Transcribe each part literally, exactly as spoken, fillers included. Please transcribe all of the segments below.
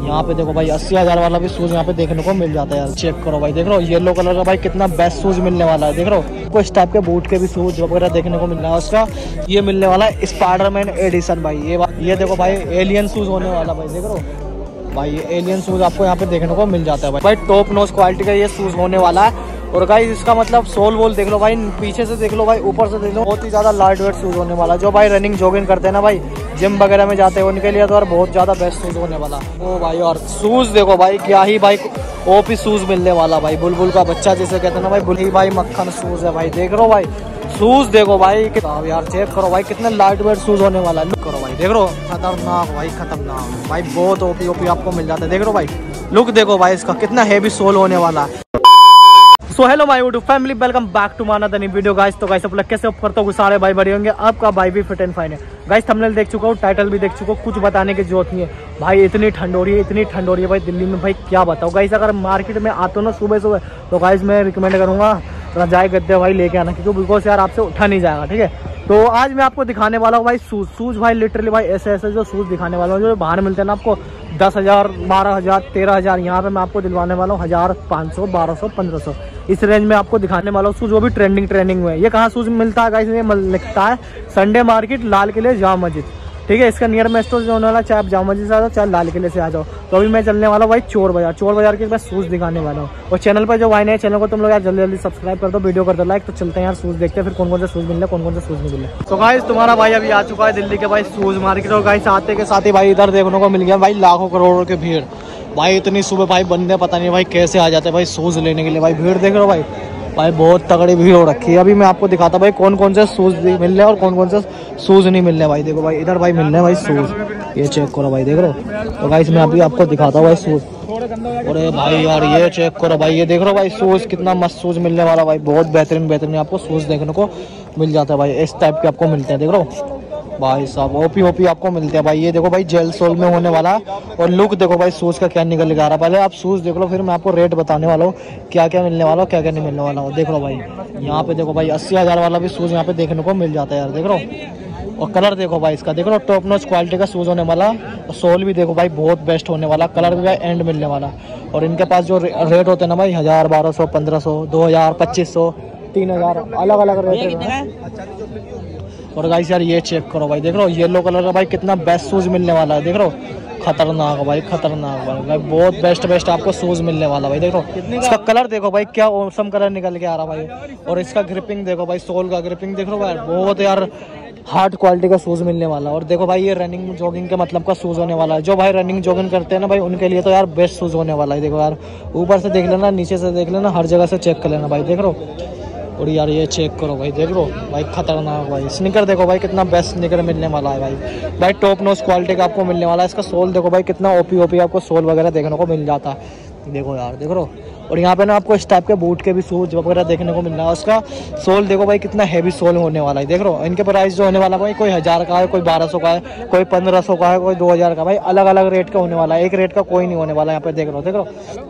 यहाँ पे देखो भाई अस्सी हजार वाला भी शूज यहाँ पे देखने को मिल जाता है यार। चेक करो भाई, देख रहे हो येलो कलर का भाई कितना बेस्ट शूज मिलने वाला है। देख रहे हो आपको इस टाइप के बूट के भी शूज वगैरह देखने को मिल रहा है। उसका ये मिलने वाला है स्पाइडरमैन एडिशन भाई। ये ये देखो भाई एलियन शूज होने वाला भाई। देख रहे हो भाई ये एलियन शूज आपको यहाँ पे देखने को मिल जाता है भाई। भाई टॉप नॉच क्वालिटी का ये शूज होने वाला है। और गाइस इसका मतलब सोल वोल देख लो भाई, पीछे से देख लो भाई, ऊपर से देख लो, बहुत ही ज्यादा लाइट वेट शूज होने वाला। जो भाई रनिंग जॉगिंग करते हैं ना भाई, जिम वगैरह में जाते हैं, उनके लिए तो यार बहुत ज्यादा बेस्ट शूज होने वाला। ओ भाई और शूज देखो भाई क्या ही भाई ओपी शूज मिलने वाला भाई। बुलबुल का बच्चा जिसे कहते हैं ना भाई, बुल भाई मक्खन शूज है भाई। देख रहे हो भाई शूज देखो भाई यार, चेक करो भाई कितने लाइट वेट शूज होने वाला है। लुक करो भाई, देख रहे हो खतरनाक भाई, खतरनाक भाई, बहुत ओपी ओपी आपको मिल जाता है। देख रहे हो भाई लुक देखो भाई इसका कितना हेवी सोल होने वाला है। So hello my YouTube family, welcome back to my another new video guys. तो गाइस आप लोग कैसे करते हो, सारे भाई बड़े होंगे, आपका भाई भी फिट एंड फाइन है गाइस। थंबनेल देख चुका हूँ, टाइटल भी देख चुका हूँ, कुछ बताने की जरूरत नहीं है भाई। इतनी ठंड हो रही है, इतनी ठंड हो रही है भाई दिल्ली में, भाई क्या बताओ गाइस। अगर मार्केट में आते हो ना सुबह सुबह, तो गाइस मैं रिकमेंड करूंगा रजाई गद्दे भाई लेके आना, क्योंकि बिकॉज यार आपसे उठा नहीं जाएगा। ठीक है, तो आज मैं आपको दिखाने वाला हूँ भाई शूज शूज भाई, लिटरली भाई ऐसे ऐसे जो शूज दिखाने वाला हूँ जो बाहर मिलते हैं ना आपको दस हजार बारह हजार तेरह हजार यहाँ पे मैं आपको दिलवाने वाला हूँ हजार पाँच सौ बारह सौ पंद्रह सौ इस रेंज में आपको दिखाने वाला हूँ शूज, वो भी ट्रेंडिंग ट्रेंडिंग में। ये कहाँ शूज मिलता है गाइस, ये लिखता है संडे मार्केट लाल किले जामा मस्जिद। ठीक है, इसका नियर में स्टोर जो होने वाला, चाहे आप जामा मस्जिद से आ जाओ चाहे लाल किले से आ जाओ। तो अभी मैं चलने वाला हूँ भाई चोर बाजार, चोर बाजार के मैं शूज दिखाने वाला हूँ। और चैनल पर जो भाई नए चैनल को तुम लोग यार जल्दी जल्दी सब्सक्राइब कर दो, वीडियो कर दो लाइक। तो चलते हैं यार शूज देखते हैं फिर कौन कौन से शूज मिल रहे, कौन कौन से शूज नहीं मिल रहे। तो गाइस तुम्हारा भाई अभी आ चुका है दिल्ली के भाई शूज मार्केट। और गाइस आते के साथ ही भाई इधर देखने को मिल गया भाई लाखों करोड़ों की भीड़ भाई। इतनी सुबह भाई बंदे पता नहीं भाई कैसे आ जाते हैं भाई शूज लेने के लिए भाई। भीड़ देख रहे हो भाई, भाई बहुत तगड़ी भीड़ हो रखी है। अभी मैं आपको दिखाता भाई कौन कौन से शूज मिल रहे हैं और कौन कौन से शूज नहीं मिल रहे भाई। देखो भाई इधर भाई मिल रहे हैं भाई शूज, ये चेक करो भाई, देख रहे हो। तो गाइस मैं अभी आपको दिखाता हूँ भाई शूज। अरे भाई यार ये चेक करो भाई, ये देख रहे हो भाई शूज, कितना मस्त शूज मिलने वाला भाई। बहुत बेहतरीन बेहतरीन आपको शूज देखने को मिल जाता है भाई, इस टाइप के आपको मिलते हैं। देख रहे हो भाई साहब ओपी ओपी आपको मिलते हैं भाई। ये देखो भाई जेल सोल में होने वाला है। और लुक देखो भाई शूज का क्या निकल के आ रहा है। पहले आप शूज देख लो, फिर मैं आपको रेट बताने वाला हूँ क्या क्या मिलने वाला हो, क्या क्या नहीं मिलने वाला हो। देख लो भाई यहाँ पे देखो भाई अस्सी हजार वाला भी शूज यहाँ पे देखने को मिल जाता है यार। देख लो और कलर देखो भाई इसका, देख लो टॉप नॉच क्वालिटी का शूज होने वाला। और सोल भी देखो भाई बहुत बेस्ट होने वाला, कलर भी एंड मिलने वाला। और इनके पास जो रेट होते हैं ना भाई, हजार बारह सौ पंद्रह सौ दो हजार पच्चीस सौ तीन हजार अलग अलग रेट है। और गाइस यार ये चेक करो भाई, देख रहे हो येलो कलर का भाई कितना बेस्ट शूज मिलने वाला है। देख रहे हो खतरनाक भाई, खतरनाक भाई, भाई बहुत बेस्ट बेस्ट आपको शूज मिलने वाला भाई। देखो इसका कलर देखो भाई क्या औसम कलर निकल के आ रहा भाई। और इसका ग्रिपिंग देखो भाई, सोल का ग्रिपिंग देख रहे हो भाई, बहुत यार हार्ड क्वालिटी का शूज मिलने वाला। और देखो भाई ये रनिंग जॉगिंग के मतलब का शूज होने वाला है। जो भाई रनिंग जॉगिंग करते हैं ना भाई, उनके लिए तो यार बेस्ट शूज होने वाला है। देखो यार ऊपर से देख लेना, नीचे से देख लेना, हर जगह से चेक कर लेना भाई। देख रहे हो और यार ये चेक करो भाई, देख लो भाई खतरनाक भाई। स्निकर देखो भाई कितना बेस्ट स्निकर मिलने वाला है भाई। भाई टॉप नॉच क्वालिटी का आपको मिलने वाला है। इसका सोल देखो भाई कितना ओपी ओपी आपको सोल वगैरह देखने को मिल जाता है। देखो यार देख लो। और यहाँ पे ना आपको इस टाइप के बूट के भी शूज वगैरह देखने को मिल रहा है। उसका सोल देखो भाई कितना हैवी सोल होने वाला है। देख लो इनके प्राइस जो होने वाला भाई, कोई हजार का है, कोई बारह सौ का है, कोई पंद्रह सौ का है, कोई दो हजार का भाई, अलग अलग रेट का होने वाला है। एक रेट का कोई नहीं होने वाला यहाँ पे। देख लो देख लो।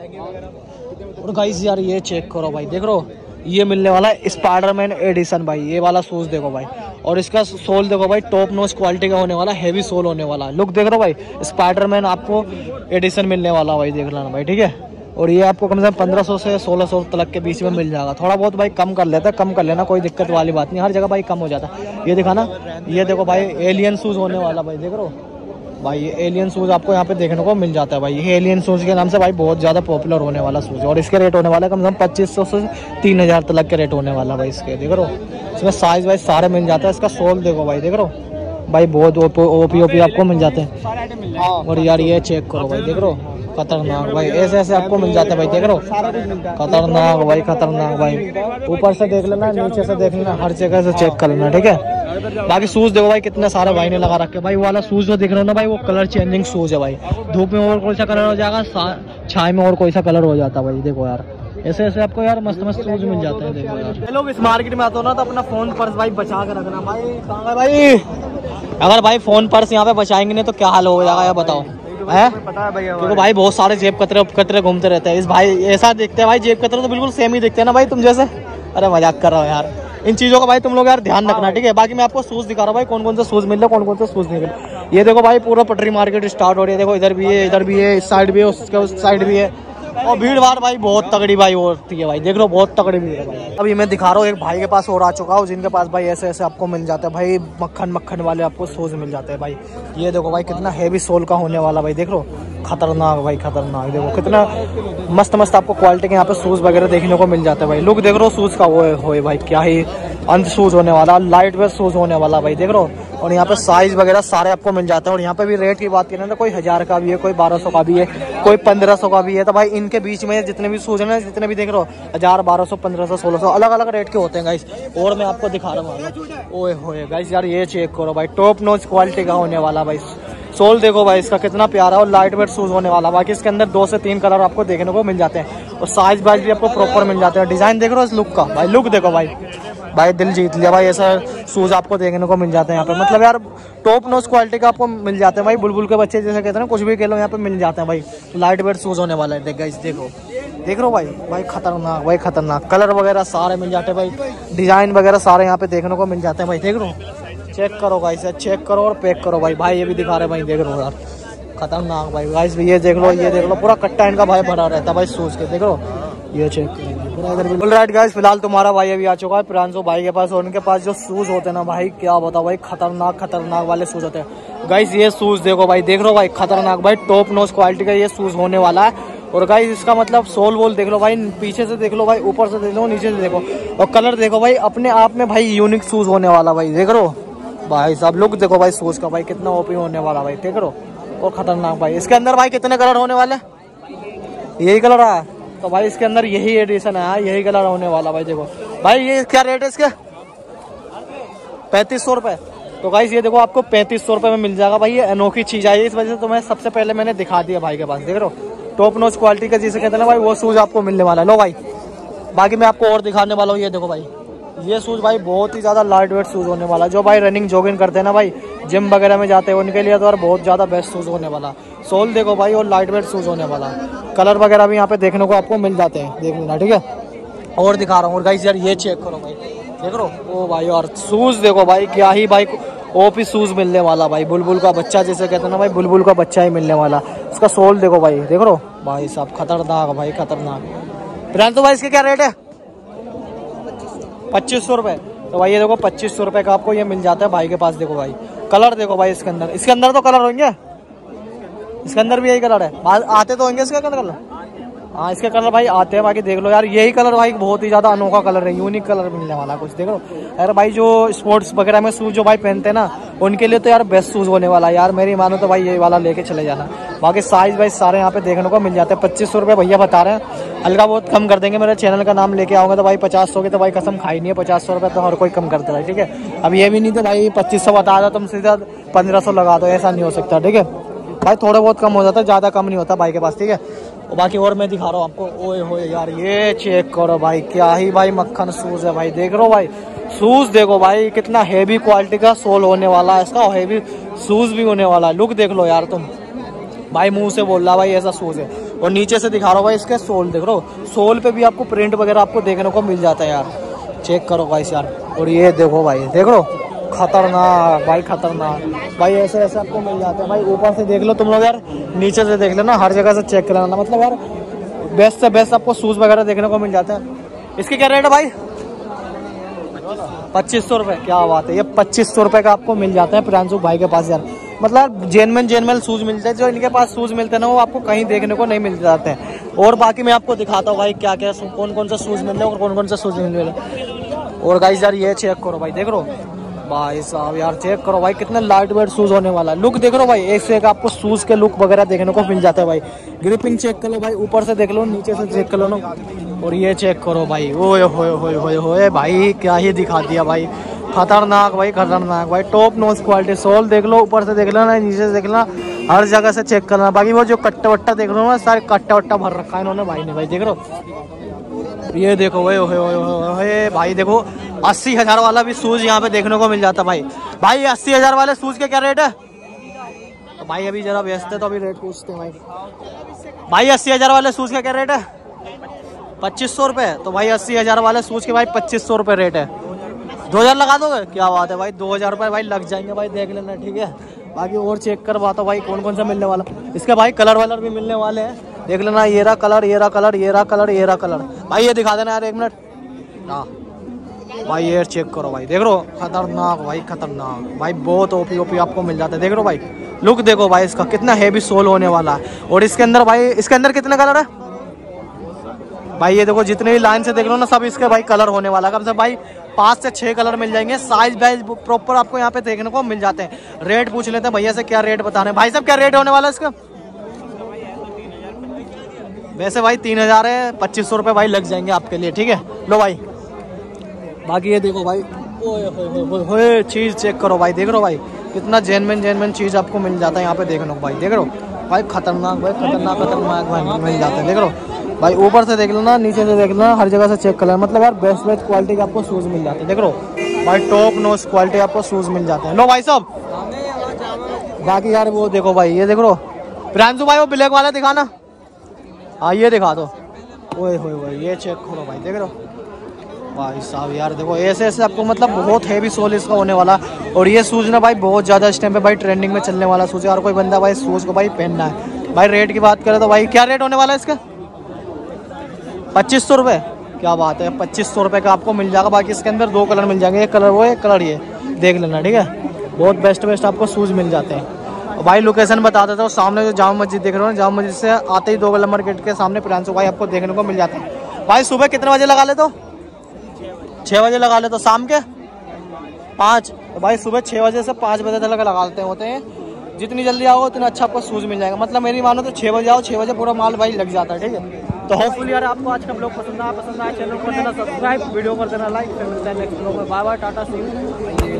और गाइस यार ये चेक करो भाई, देख लो ये मिलने वाला है स्पाइडरमैन एडिशन भाई। ये वाला शूज देखो भाई, और इसका सोल देखो भाई टॉप नॉच क्वालिटी का होने वाला, हैवी सोल होने वाला। लुक देख रहे हो भाई, स्पाइडरमैन आपको एडिशन मिलने वाला भाई, देख लेना भाई। ठीक है, और ये आपको कम से कम पंद्रह सौ से सोलह सौ तक के बीच में मिल जाएगा। थोड़ा बहुत भाई कम कर लेता है, कम कर लेना, कोई दिक्कत वाली बात नहीं, हर जगह भाई कम हो जाता है। ये दिखाना, ये देखो भाई एलियन शूज होने वाला भाई। देख रहे हो भाई ये एलियन शूज आपको यहाँ पे देखने को मिल जाता है भाई। ये एलियन शूज के नाम से भाई बहुत ज्यादा पॉपुलर होने वाला शूज। और इसके रेट होने वाला है कम से कम पच्चीस सौ से तीन हजार तक के रेट होने वाला भाई इसके। देख रहे हो इसमें साइज वाइज सारे मिल जाता है। इसका सोल देखो भाई, देख रहे हो भाई बहुत ओपी ओपी आपको मिल जाते हैं। और यार ये चेक करो भाई, देख रहे हो खतरनाक भाई, ऐसे ऐसे आपको मिल जाते हैं भाई। देख रहे हो खतरनाक भाई, खतरनाक भाई। ऊपर से देख लेना, नीचे से देख लेना, हर जगह से चेक कर लेना। ठीक है, बाकी शूज देखो भाई कितने सारे भाई ने लगा रखे भाई। वो वाला शूज जो दिख रहा है ना भाई, वो कलर चेंजिंग शूज है भाई। धूप में और कोई सा कलर हो जाएगा, छाई में और कोई सा कलर हो जाता है भाई। देखो यार ऐसे ऐसे आपको यार मस्त मस्त शूज मिल जाते हैं। देखो यार लोग इस मार्केट में आते हो ना, तो अपना फोन पर्स भाई बचा के रखना भाई। कहाँ भाई, अगर भाई फोन पर्स यहाँ पे बचाएंगे नहीं तो क्या हाल हो जाएगा यार बताओ है। क्योंकि भाई बहुत सारे जेब कतरे कतरे घूमते रहते हैं। इस भाई ऐसा दिखते हैं भाई, जेब कतरे तो बिल्कुल सेम ही दिखते हैं ना भाई तुम जैसे। अरे मजाक कर रहा हूँ यार, इन चीज़ों का भाई तुम लोग यार ध्यान रखना। ठीक है, बाकी मैं आपको शूज़ दिखा रहा हूँ भाई, कौन कौन से शूज़ मिल रहे, कौन कौन से शूज़ नहीं मिल रहे। ये देखो भाई पूरा पटरी मार्केट स्टार्ट हो रही है। देखो इधर भी है, इधर भी है, इस साइड भी है, उसके उस साइड भी है। और भीड़ भाड़ भाई बहुत तगड़ी भाई होती है भाई, देख लो बहुत तगड़ी भीड़ है भाई। अभी मैं दिखा रहा हूँ एक भाई के पास और आ चुका हूँ, जिनके पास भाई ऐसे ऐसे आपको मिल जाते हैं भाई, मक्खन मक्खन वाले आपको शूज मिल जाते हैं भाई। ये देखो भाई कितना हैवी सोल का होने वाला भाई, देख लो खतरनाक भाई खतरनाक। देखो कितना मस्त मस्त आपको क्वालिटी के यहाँ पे शूज वगैरह देखने को मिल जाते हैं भाई। लुक देख रहे हो शूज का, वो है भाई क्या ही अंत शूज होने वाला, लाइट वेट शूज होने वाला भाई, देख रहे हो। और यहाँ पे साइज वगैरह सारे आपको मिल जाते हैं। और यहाँ पे भी रेट की बात करें तो कोई हजार का भी है, कोई बारह सौ का भी है, कोई पंद्रह सौ का भी है। तो भाई इनके बीच में जितने भी शूज है ना, जितने भी देख रहे हो हजार, बारह सौ, पंद्रह सौ, सोलह सौ, अलग अलग रेट के होते हैं गाइस। और मैं आपको दिखा रहा हूँ, ओए होए गाइस यार ये चेक करो भाई, टॉप नॉच क्वालिटी का होने वाला भाई। सोल देखो भाई इसका कितना प्यारा और लाइट वेट शूज होने वाला। बाकी इसके अंदर दो से तीन कलर आपको देखने को मिल जाते हैं और साइज वाइज भी आपको प्रॉपर मिल जाते हैं। डिजाइन देख रहे हो इस लुक का भाई, लुक देखो भाई, भाई दिल जीत लिया भाई। ऐसा शूज आपको देखने को मिल जाते हैं यहाँ पे, मतलब यार टॉप नॉच क्वालिटी का आपको मिल जाते हैं भाई। बुलबुल के बच्चे जैसे कहते हैं ना, कुछ भी खेलो यहाँ पे मिल जाते हैं भाई। लाइट वेट शूज होने वाला है, देख गाइस देखो, देख रहे हो भाई, भाई खतरनाक भाई खतरनाक। कलर वगैरह सारे मिल जाते हैं भाई, डिजाइन वगैरह सारे यहाँ पे देखने को मिल जाते हैं भाई, देख रहे हो। चेक करो गाइस, चेक करो और पैक करो भाई। भाई ये भी दिखा रहे भाई, देख रहे हो यार खतरनाक भाई। गाइस ये देख लो, ये देख लो पूरा कट्टा इनका भाई भरा रहता है भाई शूज के, देख लो ये चेक करो। राइट गाइस फिलहाल तुम्हारा भाई अभी आ चुका है प्रांशु भाई के पास, और उनके पास जो शूज होते हैं ना भाई, क्या बताओ भाई, खतरनाक खतरनाक वाले शूज होते हैं गाइस। ये शूज देखो भाई, देख लो भाई खतरनाक भाई, टॉप नॉच क्वालिटी का ये शूज होने वाला है। और गाइस इसका मतलब सोल वोल देख लो भाई, पीछे से देख लो भाई, ऊपर से देख लो, नीचे से देखो, और कलर देखो भाई, अपने आप में भाई यूनिक शूज होने वाला भाई, देख लो भाई साहब। लुक देखो भाई शूज का भाई, कितना ओपी होने वाला भाई, देख लो और खतरनाक भाई। इसके अंदर भाई कितने कलर होने वाले, यही कलर है तो भाई इसके अंदर यही एडिशन है, यही कलर होने वाला भाई। देखो भाई ये क्या रेट है इसके, पैंतीस सौ रुपए। तो गाइस ये देखो आपको पैंतीस सौ रुपए में मिल जाएगा भाई। ये अनोखी चीज आई है, इस वजह से तुम्हें सबसे पहले मैंने दिखा दिया भाई के पास, देख रहे हो टॉप नॉच क्वालिटी का जिसे कहते हैं ना भाई, वो शूज आपको मिलने वाला है। लो भाई बाकी मैं आपको और दिखाने वाला हूँ, ये देखो भाई, ये शूज भाई बहुत ही ज्यादा लाइट वेट शूज होने वाला है। जो भाई रनिंग जॉगिंग करते हैं ना भाई, जिम वगैरह में जाते हैं, उनके लिए तो यार बहुत ज्यादा बेस्ट शूज होने वाला। सोल देखो भाई और लाइट वेट शूज होने वाला। कलर वगैरह भी यहाँ पे देखने को आपको मिल जाते हैं, देख लेना ठीक है। और दिखा रहा हूँ और गाइस यार ये चेक करो भाई, देख रो ओ भाई, और शूज देखो भाई, क्या ही भाई ओपी शूज मिलने वाला भाई। बुलबुल का बच्चा जैसे कहते हैं ना भाई, बुलबुल का बच्चा ही मिलने वाला। इसका सोल देखो भाई, देख रो भाई साहब खतरनाक भाई खतरनाक। प्रांशु भाई इसके क्या रेट है, पच्चीस सौ रुपए। तो भाई ये देखो पच्चीस सौ रुपए का आपको ये मिल जाता है भाई के पास। देखो भाई कलर देखो भाई, इसके अंदर इसके अंदर तो कलर होंगे, इसके अंदर भी यही कलर है, आते तो होंगे इसके कलर। हाँ इसके कलर भाई आते हैं, बाकी देख लो यार यही कलर भाई बहुत ही ज्यादा अनोखा कलर है, यूनिक कलर मिलने वाला कुछ, देख लो यार भाई। जो स्पोर्ट्स वगैरह में शूज जो भाई पहनते हैं ना, उनके लिए तो यार बेस्ट शूज होने वाला है यार, मेरी मानो तो भाई यही वाला लेके चले जाना। बाकी साइज वाइज सारे यहाँ पे देखने को मिल जाते हैं। पच्चीस सौ रुपये भैया बता रहे हैं, हल्का बहुत कम कर देंगे। मेरे चैनल का नाम लेके आऊंगा तो भाई पचास सौ की तो भाई कसम खाई नहीं है, पचास सौ रुपये तो हर कोई कम कर दे रहा है, ठीक है। अब ये भी नहीं तो भाई पच्चीस सौ बता दो तुम सीधा पंद्रह सौ लगा दो, ऐसा नहीं हो सकता, ठीक है भाई। थोड़ा बहुत कम हो जाता है, ज्यादा कम नहीं होता भाई के पास, ठीक है। और बाकी और मैं दिखा रहा हूँ आपको, ओए होए यार ये चेक करो भाई, क्या ही भाई मक्खन शूज है भाई, देख रहे हो भाई शूज देखो भाई, कितना हेवी क्वालिटी का सोल होने वाला है इसका, हेवी शूज भी होने वाला है। लुक देख लो यार तुम भाई, मुंह से बोल रहा भाई ऐसा शूज है। और नीचे से दिखा रहा हूँ भाई, इसके सोल देख रहे हो, सोल पे भी आपको प्रिंट वगैरह आपको देखने को मिल जाता है यार, चेक करो भाई यार। और ये देखो भाई, देख लो खतरनाक भाई खतरनाक भाई, ऐसे ऐसे आपको मिल जाते हैं भाई। ऊपर से देख लो तुम लोग यार, नीचे से देख लेना, हर जगह से चेक कर लेना, मतलब यार बेस्ट से बेस्ट आपको शूज वगैरह देखने को मिल जाते हैं। इसके क्या रेट है भाई, पच्चीस सौ रुपये। क्या बात है, ये पच्चीस सौ रुपये का आपको मिल जाता है प्रांशु भाई के पास यार। मतलब जेनमन जेनमन शूज मिलते हैं, जो इनके पास शूज मिलते हैं ना, वो आपको कहीं देखने को नहीं मिल जाते हैं। और बाकी मैं आपको दिखाता हूँ भाई क्या क्या कौन कौन सा शूज मिल रहे हैं और कौन कौन सा शूज मिल रहे हैं। और गाइस यार ये चेक करो भाई, देख लो भाई साहब यार, चेक करो भाई कितने लाइट वेट शूज होने वाला है। लुक देख लो भाई, एक से एक आपको शूज के लुक वगैरह देखने को मिल जाता है भाई। ग्रिपिंग चेक कर लो भाई, ऊपर से देख लो, नीचे से चेक कर लो ना। और ये चेक करो भाई, ओए होए होए होए होए भाई, क्या ही दिखा दिया भाई, खतरनाक भाई खतरनाक भाई, टॉप नॉच क्वालिटी। सोल देख लो, ऊपर से देख लेना, नीचे से देख लेना, हर जगह से चेक करना। बाकी वो जो कट्टा वट्टा देख लो ना, सारे कट्टा वट्टा भर रखा है इन्होंने भाई ने भाई, देख लो ये देखो भाई, ओए ओए ओए भाई, देखो अस्सी हजार वाला भी शूज यहाँ पे देखने को मिल जाता भाई। भाई अस्सी हजार वाले शूज के क्या रेट है, तो भाई अभी जरा व्यस्त है तो अभी रेट पूछते हैं भाई। भाई अस्सी हजार वाले शूज का क्या रेट है, पच्चीस सौ रुपये। तो भाई अस्सी हजार वाले शूज के भाई पच्चीस सौ रुपये रेट है। दो हजार लगा दोगे, क्या बात है भाई, दो हजार रुपये भाई लग जाएंगे भाई, देख लेना ठीक है। बाकी और चेक करवाता भाई कौन कौन सा मिलने वाला। इसके भाई कलर वलर भी मिलने वाले हैं, देख लेना। ये रहा कलर, ये रहा कलर, ये रहा कलर, ये रहा कलर। भाई ये दिखा देना यार एक मिनट। हाँ भाई ये चेक करो भाई, देख रो खतरनाक भाई, खतरनाक भाई, बहुत ओपी ओपी आपको मिल जाता है। देख रो भाई, लुक देखो भाई इसका कितना हेवी सोल होने वाला है। और इसके अंदर भाई, इसके अंदर कितने कलर है भाई? ये देखो जितने भी लाइन से देख लो ना, सब इसके भाई कलर होने वाला है। कम से भाई पाँच से छः कलर मिल जाएंगे। साइज वाइज प्रॉपर आपको यहाँ पे देखने को मिल जाते हैं। रेट पूछ लेते हैं भैया से, क्या रेट बता रहे हैं भाई साहब, क्या रेट होने वाला है इसका? वैसे भाई तीन हजार है, पच्चीस सौ रुपये भाई लग जाएंगे आपके लिए, ठीक है। लो भाई बाकी ये देखो भाई, ओए होए होए होए चीज़ चेक करो भाई, देख रो भाई कितना जेनमेन जेनमेन चीज़ आपको मिल जाता है यहाँ पे। देखने को भाई, देख रो भाई खतरनाक भाई, खतरनाक खतरनाक भाई मिल जाता है। देख रो भाई, ऊपर से देख लेना, नीचे से देख लेना, हर जगह से चेक कर लेना। मतलब यार बेस्ट बेस्ट क्वालिटी के आपको शूज़ मिल जाते हैं। देख रो भाई टॉप नोच क्वालिटी आपको शूज़ मिल जाते हैं। लो भाई साहब बाकी यार वो देखो भाई, ये देख रो प्रांशु भाई, वो ब्लैक वाला दिखाना। हाँ ये दिखा दो। ओए होए होए ये चेक करो भाई, देख रो भाई साहब यार देखो ऐसे ऐसे आपको मतलब बहुत हैवी सोल इसका होने वाला। और ये शूज़ ना भाई बहुत ज़्यादा इस टाइम पे भाई ट्रेंडिंग में चलने वाला शूज़ है। और कोई बंदा भाई शूज़ को भाई पहनना है। भाई रेट की बात करें तो भाई क्या रेट होने वाला है इसका? पच्चीस सौ रुपये। क्या बात है, पच्चीस सौ रुपये का आपको मिल जाएगा। बाकी इसके अंदर दो कलर मिल जाएंगे, एक कलर वो एक कलर ये, देख लेना, ठीक है। बहुत बेस्ट बेस्ट आपको शूज़ मिल जाते हैं। और भाई लोकेशन बता देता हूँ, सामने जो जामा मस्जिद देख रहे हो, जामा मस्जिद से आते ही दो नंबर गेट के सामने प्रांशु भाई आपको देखने को मिल जाते हैं। भाई सुबह कितने बजे लगा ले तो? छः बजे लगा ले तो शाम के पाँच। तो भाई सुबह छः बजे से पाँच बजे तक लगा लेते होते हैं। जितनी जल्दी आओ उतना अच्छा आपको शूज़ मिल जाएगा। मतलब मेरी मानो तो छः बजे आओ, छः बजे पूरा माल भाई लग जाता है, ठीक है। तो होपफुली यार आपको आज का ब्लॉग पसंद आया, पसंद आया चैनल को कर देना सब्सक्राइब, वीडियो कर देना लाइक। फिर मिलता है नेक्स्ट ब्लॉग में। Bye bye, tata see you.